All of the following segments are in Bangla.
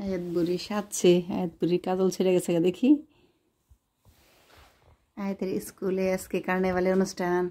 আয়াত বুড়ি সাজছে, আয়াত বুড়ির কাজল ছেড়ে গেছে দেখি। আয়াতের স্কুলে আজকে কার্নেভালের অনুষ্ঠান।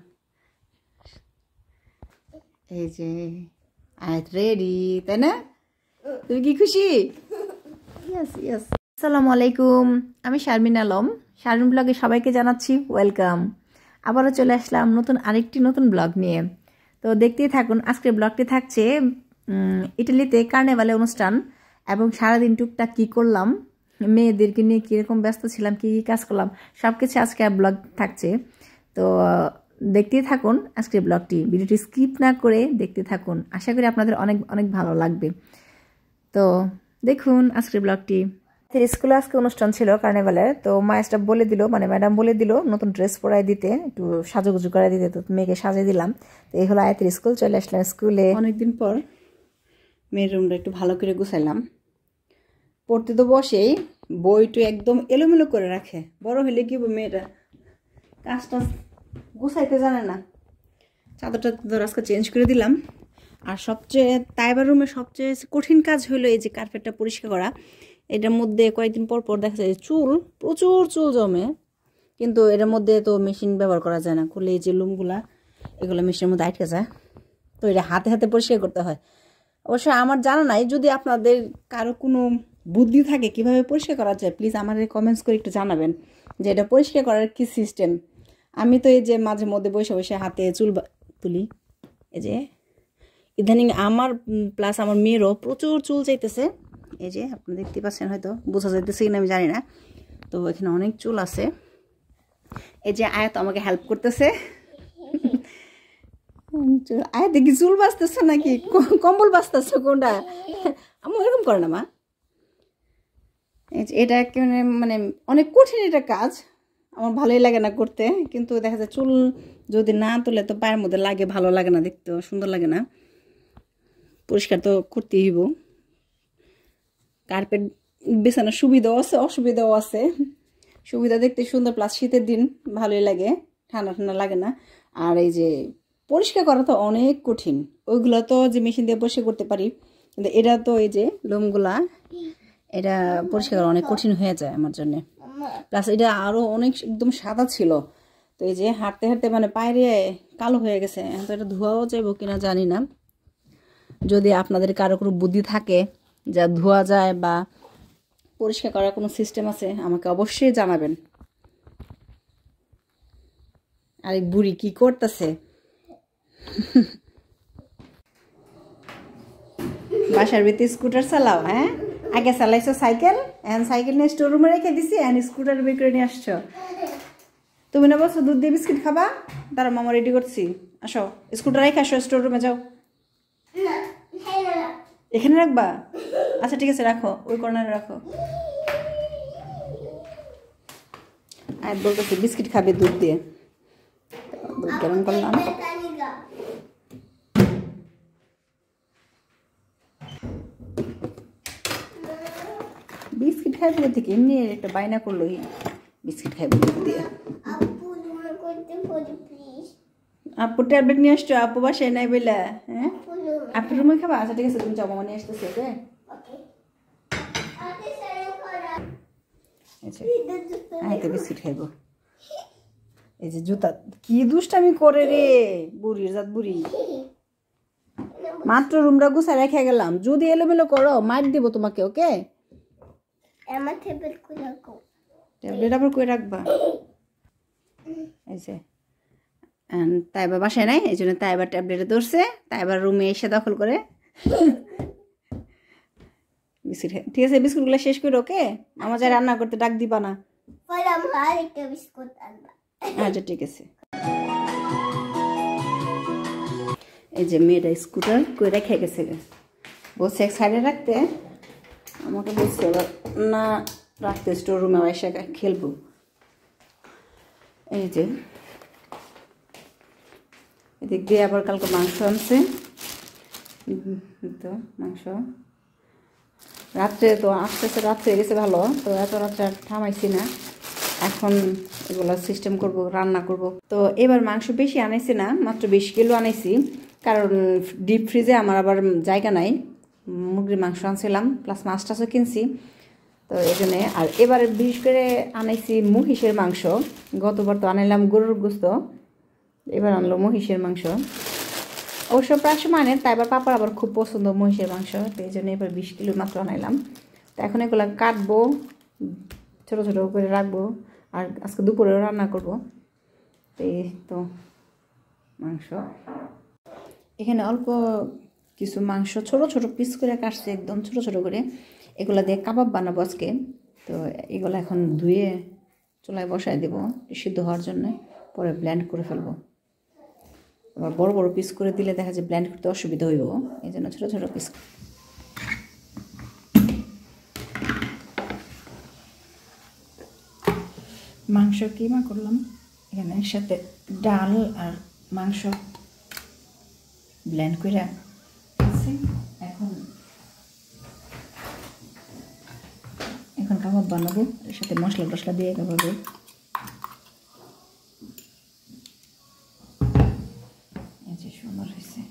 এই যে আয়াত রেডি, তাই না? তুমি কি খুশি? Yes yes. আসসালামু আলাইকুম, আমি শারমিন আলম। শারমিন ব্লগে সবাইকে জানাচ্ছি ওয়েলকাম। আবারও চলে আসলাম আরেকটি নতুন ব্লগ নিয়ে। তো দেখতেই থাকুন। আজকের ব্লগটি থাকছে ইটালিতে কার্নেভালে অনুষ্ঠান এবং সারাদিন টুকটাক কী করলাম, মেয়েদেরকে নিয়ে কীরকম ব্যস্ত ছিলাম, কী কী কাজ করলাম, সব কিছু আজকে ব্লগ থাকছে। তো দেখতেই থাকুন আজকের ব্লগটি, ভিডিওটি স্কিপ না করে দেখতে থাকুন। আশা করি আপনাদের অনেক অনেক ভালো লাগবে। তো দেখুন আজকের ব্লগটি। স্কুলে আজকে অনুষ্ঠান ছিল কার্নেভালের। তো মায়েরা বলে দিল, মানে ম্যাডাম বলে দিল নতুন ড্রেস পরাই দিতে, একটু সাজুগুজু করে দিতে। তো মেয়েকে সাজিয়ে দিলাম। তো এই হলো আয়াতের স্কুল। চলে আসলাম স্কুলে। অনেকদিন পর মেয়ের রুমটা একটু ভালো করে গুছাইলাম। পড়তে তো বসেই বইটু একদম এলোমেলো করে রাখে। বড় হলে কি মেয়েরা কাজটা গুছাইতে জানে না। চাদরটা তো আজকে চেঞ্জ করে দিলাম। আর সবচেয়ে তাইবার রুমে সবচেয়ে কঠিন কাজ হলো এই যে কার্পেটটা পরিষ্কার করা। এটার মধ্যে কয়েকদিন পর পর দেখা যায় প্রচুর চুল জমে, কিন্তু এটার মধ্যে তো মেশিন ব্যবহার করা যায় না। করলে এই যে লুমগুলা এগুলো মেশিনের মধ্যে আটকে যায়। তো এটা হাতে হাতে পরিষ্কার করতে হয়। অবশ্য আমার জানা নাই, যদি আপনাদের কারো কোনো বুদ্ধি থাকে কিভাবে পরিষ্কার করা যায়, প্লিজ আমাদের কমেন্টস করে একটু জানাবেন যে এটা পরিষ্কার করার কি সিস্টেম। আমি তো এই যে মাঝে মধ্যে বসে বসে হাতে চুল তুলি। এই যে ইদানিং আমার প্লাস আমার মেয়েরও প্রচুর চুল চাইতেছে। এই যে আপনি দেখতে পাচ্ছেন, হয়তো বোঝা যাইতেছে কিনা আমি জানি না। তো এখানে অনেক চুল আছে। এই যে আয়াত আমাকে হেল্প করতেছে। আয়াত দেখি চুল বাঁচতেছে নাকি কম্বল বাঁচতেছে কোনটা? আমি এরকম করে না মা। এটা মানে অনেক কঠিন এটা কাজ, আমার ভালোই লাগে না করতে। কিন্তু দেখা যায় চুল যদি না তুলে তো পায়ের মধ্যে লাগে, ভালো লাগে না, দেখতে সুন্দর লাগে না। পরিষ্কার তো করতেই হইব। কার্পেট বিছানার সুবিধাও আছে, অসুবিধাও আছে। সুবিধা দেখতে সুন্দর, প্লাস শীতের দিন ভালোই লাগে, ঠান্ডা ঠান্ডা লাগে না। আর এই যে পরিষ্কার করা তো অনেক কঠিন। ওইগুলো তো যে মেশিন দিয়ে পরিষ্কার করতে পারি, কিন্তু এটা তো এই যে লোমগুলা, এটা পরিষ্কার করা অনেক কঠিন হয়ে যায় আমার জন্য। প্লাস এটা আরও অনেক একদম সাদা ছিল। তো এই যে হাঁটতে হাঁটতে মানে পায়ে কালো হয়ে গেছে। তো এটা ধোয়াও যাইব কিনা জানি না। যদি আপনাদের কারো কোনো বুদ্ধি থাকে যা ধোয়া যায় বা পরিষ্কার করার কোনো সিস্টেম আছে, আমাকে অবশ্যই জানাবেন। আর এই বুড়ি কি করতেছে? বাসার ভিতরে স্কুটার চালাও? হ্যাঁ, আগে চালাইছো সাইকেল, এখন সাইকেল নিয়ে স্টোর রুমে রেখে দিছি, এখন স্কুটার বের করে নিয়ে আসছো। তুমি না বলছো দুধ দিয়ে বিস্কিট খাবা? দাঁড়া মামা রেডি করছি, আসো স্কুটার রেখে আসো, স্টোর রুমে যাও। এখানে রাখবা? আচ্ছা ঠিক আছে, রাখো, ওই কর্নারে রাখো। আর বলতেছি বিস্কিট খাবে দুধ দিয়ে। দুধ গরম করলাম। বিস্কিট খাইব থেকে এমনি একটা বায়না করলো, বিস্কিট খাইব দুধ দিয়ে। আপু ট্যাবলেট নিয়ে আসছো? আপু বাসায় নাই বইলা? হ্যাঁ, আপুর রুমে খাবা? আচ্ছা ঠিক আছে, তুমি যাও, মামা নিয়ে আসতেছি। ওকে, আচ্ছা বিস্কিট খাইব। এই যে জুতা কি দুষ্টামি করে রে বুড়ির জাত বুড়ি। মাত্র রুমটা গুছাই রেখে গেলাম, যদি এলোমেলো করো মার দিব তোমাকে। ওকে, ট্যাবলেট আবার কই রাখবা? এই যে তাই এবার বাসায় নাই, এই জন্য তাই এবার ট্যাবলেটে ধরছে, তাই এবার রুমে এসে দখল করে বিস্কিট। ঠিক আছে, বিস্কুটগুলো শেষ করে। ওকে, আমার যা রান্না করতে ডাক দিবা না। আচ্ছা ঠিক আছে। এই যে মেয়েটা স্কুটার কই রেখে গেছে, বলছে এক সাইডে রাখতে, আমাকে বলছে এবার না রাখতে, স্টোর রুমে এসে খেলবো। এই যে এদিক দিয়ে আবার কালকে মাংস আনছে। তো মাংস রাত্রে তো আস্তে আস্তে রাত্রে গেছে ভালো, তো এত রাত্রে থামাইছি না। এখন এগুলো সিস্টেম করব, রান্না করব। তো এবার মাংস বেশি আনাইছি না, মাত্র 20 কিলো আনাইছি, কারণ ডিপ ফ্রিজে আমার আবার জায়গা নাই মুরগির মাংস আনছিলাম, প্লাস মাছ টাছও কিনছি। তো এই জন্যে আর এবারে বিশেষ করে আনাইছি মহিষের মাংস। গতবার তো আনাইলাম গরুর গোস্ত, এবার আনলো মহিষের মাংস। অবশ্য প্রায় সময় আনেন, তাই এবার পাপার আবার খুব পছন্দ মহিষের মাংস, তো এই জন্য এবার 20 কিলো মাত্র আনাইলাম। তো এখন এগুলো কাটবো, ছোটো ছোটো করে রাখবো, আর আজকে দুপুরেও রান্না করবো। এই তো মাংস, এখানে অল্প কিছু মাংস ছোট ছোট পিস করে কাটছে, একদম ছোট ছোট করে। এগুলা দিয়ে কাবাব বানাবো আজকে। তো এগুলো এখন ধুয়ে চুলায় বসায় দেবো সিদ্ধ হওয়ার জন্য, পরে ব্লেন্ড করে ফেলবো। আবার বড় বড় পিস করে দিলে দেখা যায় ব্লেন্ড করতে অসুবিধা হইব, এই জন্য ছোটো ছোটো পিস। মাংস কিমা করলাম, এখানে একসাথে ডাল আর মাংস ব্লেন্ড করে এখন এখন কাবাব বানাবো, এর সাথে মশলা টশলা দিয়ে কাবাবে। এই যে সুন্দর হয়েছে।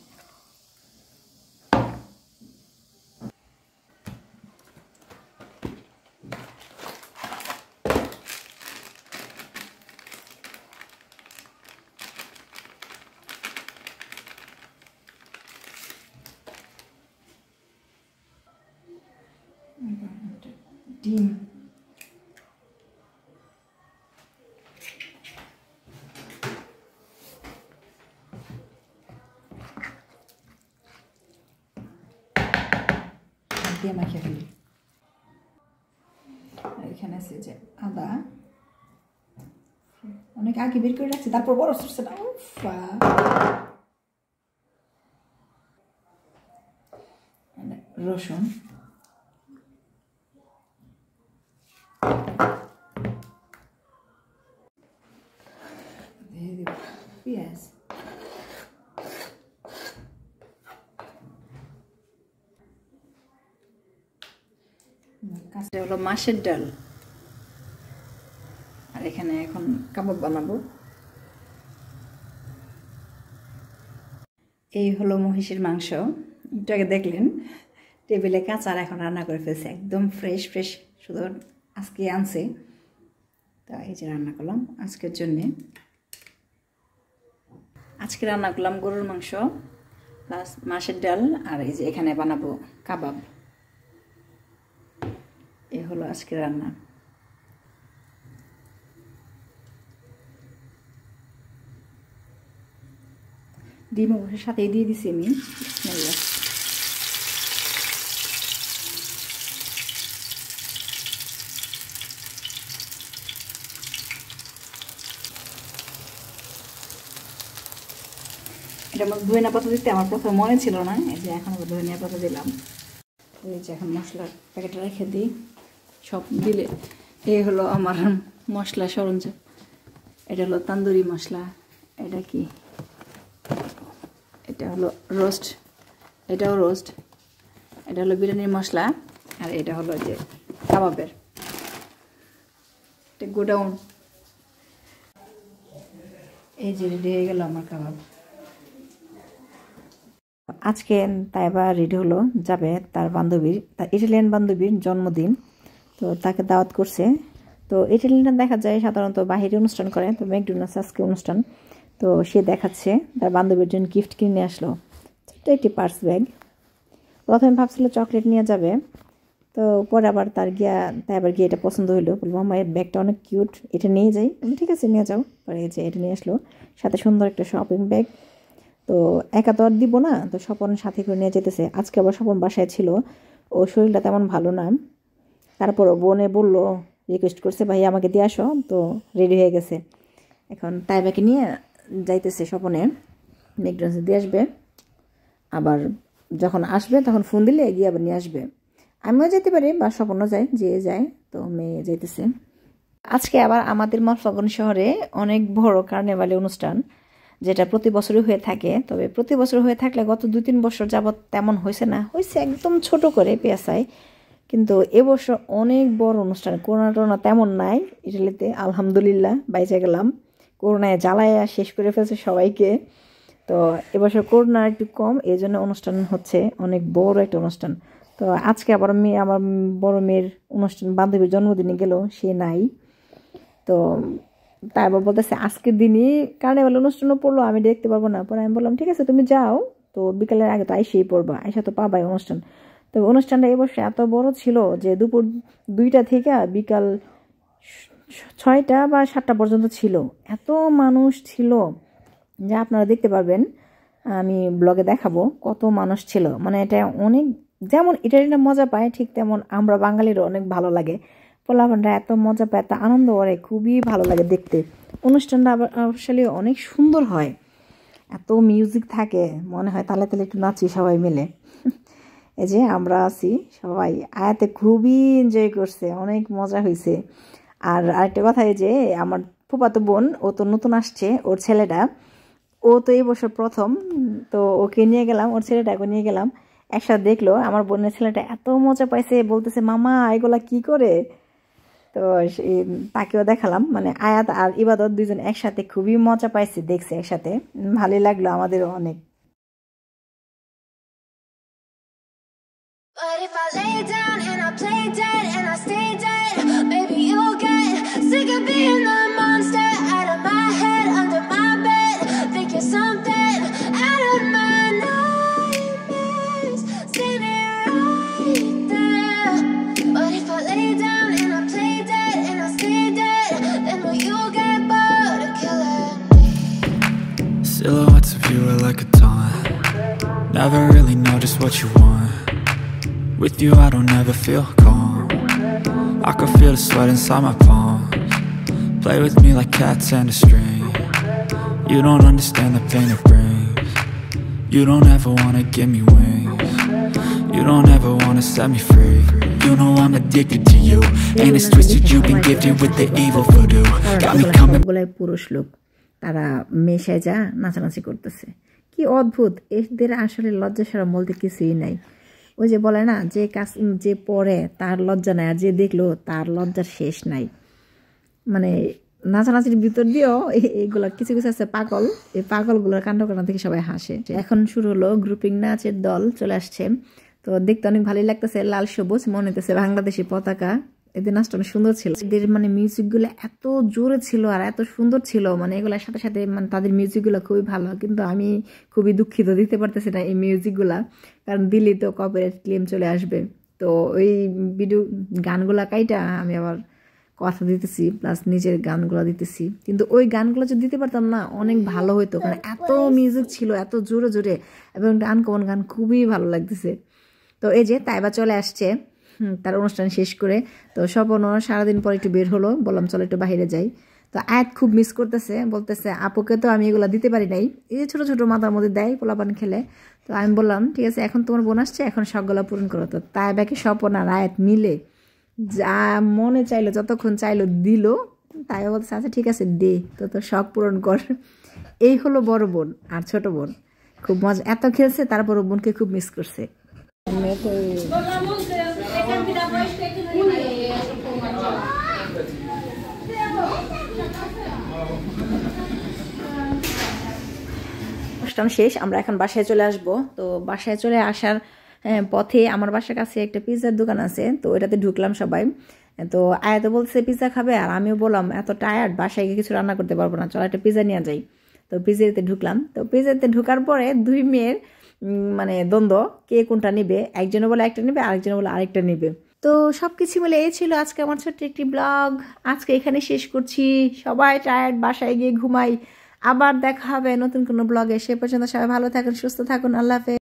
ডিম, দিয়ে মাখিয়ে ফেলি। এখানে আছে যে আদা, অনেক আগে বের করে রাখছি, তারপর বড় সরষে না, রসুন, পেঁয়াজ, কাঁচা হলো মাছের ডাল, আর এখানে এখন কাবাব বানাবো। এই হলো মহিষের মাংস, একটু আগে দেখলেন টেবিলে কাঁচা, আর এখন রান্না করে ফেলছে একদম ফ্রেশ ফ্রেশ, শুধু আজকে আনছে। তা এই যে রান্না করলাম আজকের জন্যে। আজকে রান্না করলাম গরুর মাংস প্লাস মাছের ডাল, আর এই যে এখানে বানাবো কাবাব। এই হলো আজকে রান্না। ডিম অবশ্যই সাথে দিয়ে দিছি আমি। এটা আমার ধনিয়া পাতা দিতে আমার প্রথম মনে ছিল না, এই যে এখন আবার ধনিয়া পাতা দিলাম। এই যে এখন মশলার প্যাকেটে রেখে দিই, সব দিলে এই হলো আমার মশলা সরঞ্জাম। এটা হলো তান্দুরি মশলা, এটা কি, এটা হলো রোস্ট, এটাও রোস্ট, এটা হলো বিরিয়ানির মশলা, আর এটা হলো যে কাবাবের, এটা গোডাউন। এই যে রেডি হয়ে গেল আমার কাবাব। আজকে তাইবা রেডি হলো, যাবে তার বান্ধবীর, তার ইটালিয়ান বান্ধবীর জন্মদিন, তো তাকে দাওয়াত করছে। তো ইটালিয়ানরা দেখা যায় সাধারণত বাহিরে অনুষ্ঠান করে, তো ম্যাকডোনাল্ডস আজকে অনুষ্ঠান, তো সে দেখাচ্ছে তার বান্ধবীর জন্য গিফট কিনে আসলো, ছোট্ট একটি পার্স ব্যাগ। প্রথমে ভাবছিল চকলেট নিয়ে যাবে, তো পরে আবার তাই আবার গিয়ে এটা পছন্দ হইলো, বলবো আমার ব্যাগটা অনেক কিউট, এটা নিয়ে যাই। ঠিক আছে নিয়ে যাও, পরে এই যে এটা নিয়ে আসলো, সাথে সুন্দর একটা শপিং ব্যাগ। তো একা তো আর দিব না, তো স্বপন সাথে করে নিয়ে যেতেছে। আজকে আবার স্বপন বাসায় ছিল, ও শরীরটা তেমন ভালো না, তারপরও বোনে বললো, রিকোয়েস্ট করছে ভাই আমাকে দিয়ে আসো, তো রেডি হয়ে গেছে। এখন তাইবাকে নিয়ে যাইতেছে স্বপনে, ম্যাকডোনাল্ডসে দিয়ে আসবে, আবার যখন আসবে তখন ফোন দিলে এগিয়ে আবার নিয়ে আসবে। আমিও যেতে পারি বা স্বপনও যায়, যে যায়, তো মেয়ে যাইতেছে। আজকে আবার আমাদের মনফালকনে শহরে অনেক বড় কার্নেভালে অনুষ্ঠান, যেটা প্রতি বছরই হয়ে থাকে। তবে প্রতি বছর হয়ে থাকলে গত 2-3 বছর যাবৎ তেমন হয়েছে না, হয়েছে একদম ছোট করে পেয়াসায়, কিন্তু এবছর অনেক বড় অনুষ্ঠান। করোনা টোনা তেমন নাই ইটালিতে, আলহামদুলিল্লাহ বাইচে গেলাম। করোনায় জ্বালায় শেষ করে ফেলছে সবাইকে। তো এবছর করোনা একটু কম, এই জন্য অনুষ্ঠান হচ্ছে অনেক বড় একটা অনুষ্ঠান। তো আজকে আবার আমার বড় মেয়ের অনুষ্ঠান, বান্ধবীর জন্মদিনে গেল, সে নাই। তো তাই আবার বলতেছে আজকের দিনই কার্নিভাল অনুষ্ঠানও পড়লো, আমি দেখতে পারবো না। পরে আমি বললাম ঠিক আছে তুমি যাও, তো বিকালের আগে তো আইসেই পড়বা, আইসা তো পাবাই অনুষ্ঠান। তো অনুষ্ঠানটা এবছর এত বড় ছিল যে দুপুর 2টা থেকে বিকাল 6টা বা 7টা পর্যন্ত ছিল। এত মানুষ ছিল যা আপনারা দেখতে পারবেন, আমি ব্লগে দেখাবো কত মানুষ ছিল। মানে এটা অনেক, যেমন ইটালিরা মজা পায় ঠিক তেমন আমরা বাঙালিরও অনেক ভালো লাগে। পোলাপানরা এত মজা পায়, এত আনন্দ করে, খুবই ভালো লাগে দেখতে। অনুষ্ঠানটা আবার আসলে অনেক সুন্দর হয়, এত মিউজিক থাকে, মনে হয় তালে তালে একটু নাচি সবাই মিলে। এই যে আমরা আছি সবাই, আয়াতে খুবই এনজয় করছে, অনেক মজা হয়েছে। আর আরেকটা কথা, এই যে আমার ফুফাতো বোন, ও তো নতুন আসছে, ওর ছেলেটা, ও তো এই বছর প্রথম, তো ওকে নিয়ে গেলাম, ওর ছেলেটাকে নিয়ে গেলাম, একসাথে দেখলো। আমার বোনের ছেলেটা এত মজা পাইছে, বলতেছে মামা এগুলা কি করে। তো তাকেও দেখালাম, মানে আয়াত আর ইবাদত দুইজন একসাথে খুবই মজা পাইছে, দেখছে একসাথে, ভালোই লাগলো আমাদেরও অনেক। But if I lay down and I play dead and I stay dead, maybe you'll get sick of being the monster out of my head, under my bed, think you're something out of my nightmares, standing right there. But if I lay down and I play dead and I stay dead, then will you get bored of killing me? Silhouettes of you are like a taunt, never really know just what you want. With you I don't ever feel calm, I can feel the sweat inside my palms. Play with me like cats and a string, you don't understand the pain it brings. You don't ever wanna give me wings, you don't ever wanna set me free. You know I'm addicted to you, and it's twisted, you've been gifted with the evil voodoo. Got me coming. পুরুষ লোক তারা মেশে যা নাচানাচি করতেছে, কি অদ্ভুত। এদের আসলে লজ্জা শরম বলতে কিছুই নাই। ওই যে বলে না, যে কাজ যে পড়ে তার লজ্জা নাই, আর যে দেখলো তার লজ্জার শেষ নাই। মানে নাচানাচির ভিতর দিয়েও এইগুলো কিছু কিছু আছে পাগল, এই পাগলগুলোর কাণ্ড কারণ থেকে সবাই হাসে। এখন শুরু হলো গ্রুপিং নাচের দল চলে আসছে, তো দেখতে অনেক ভালোই লাগতেছে, লাল সবুজ, মনে হইতেছে বাংলাদেশি পতাকা। এদের নাচটা অনেক সুন্দর ছিল, এদের মানে মিউজিকগুলো এত জোরে ছিল আর এত সুন্দর ছিল, মানে এগুলোর সাথে সাথে মানে তাদের মিউজিকগুলো খুবই ভালো। কিন্তু আমি খুবই দুঃখিত, দিতে পারতেছি না এই মিউজিকগুলা, কারণ দিল্লি তো কপিরাইট ক্লেম চলে আসবে। তো ওই ভিডিও গানগুলা কাইটা আমি আবার কথা দিতেছি, প্লাস নিজের গানগুলো দিতেছি। কিন্তু ওই গানগুলো যদি দিতে পারতাম না, অনেক ভালো হতো, কারণ এত মিউজিক ছিল, এত জোরে জোরে, এবং আনকমন গান, খুবই ভালো লাগতেছে। তো এই যে তাইবা চলে আসছে তার অনুষ্ঠান শেষ করে। তো স্বপনও সারাদিন পর একটু বের হলো, বললাম চলো একটু বাইরে যাই। তো আয়াত খুব মিস করতেছে, বলতেছে আপুকে তো আমি এগুলো দিতে পারি নাই, এই যে ছোটো ছোটো মাথার মধ্যে দেয় পোলাপান খেলে। তো আমি বললাম ঠিক আছে, এখন তোমার বোন আসছে, এখন শখগুলো পূরণ করো। তো তাইবাকে স্বপন আর আয়াত মিলে যা মনে চাইলো, যতক্ষণ চাইলো দিল। তাই বলতেছে আচ্ছা ঠিক আছে দে, তো তোর শখ পূরণ কর। এই হলো বড় বোন আর ছোট বোন, খুব মজা, এত খেলছে, তারপর বোনকে খুব মিস করছে। অনুষ্ঠান শেষ, আমরা এখন বাসায় চলে আসব। তো বাসায় চলে আসার পথে আমার বাসার কাছে একটা পিৎজার দোকান আছে, তো ওইটাতে ঢুকলাম সবাই। তো আয়াতো বলছে পিৎজা খাবে, আর আমিও বললাম এত টায়ার্ড, বাসায় গিয়ে কিছু রান্না করতে পারবো না, চলো একটা পিৎজা নিয়ে যাই। তো পিৎজাতে ঢুকলাম। তো পিৎজাতে ঢুকার পরে দুই মেয়ের মানে দ্বন্দ্ব, কে কোনটা নিবে, একজনে বলে একটা নিবে, আরেকজনে বলে আরেকটা নিবে। তো সব কিছু মিলে এই ছিল আজকে আমার ছোট্ট একটি ব্লগ, আজকে এখানে শেষ করছি। সবাই টায়ার্ড, বাসায় গিয়ে ঘুমাই। আবার দেখা হবে নতুন কোনো ব্লগে, সে পর্যন্ত সবাই ভালো থাকুন, সুস্থ থাকুন, আল্লাহ হাফেজ।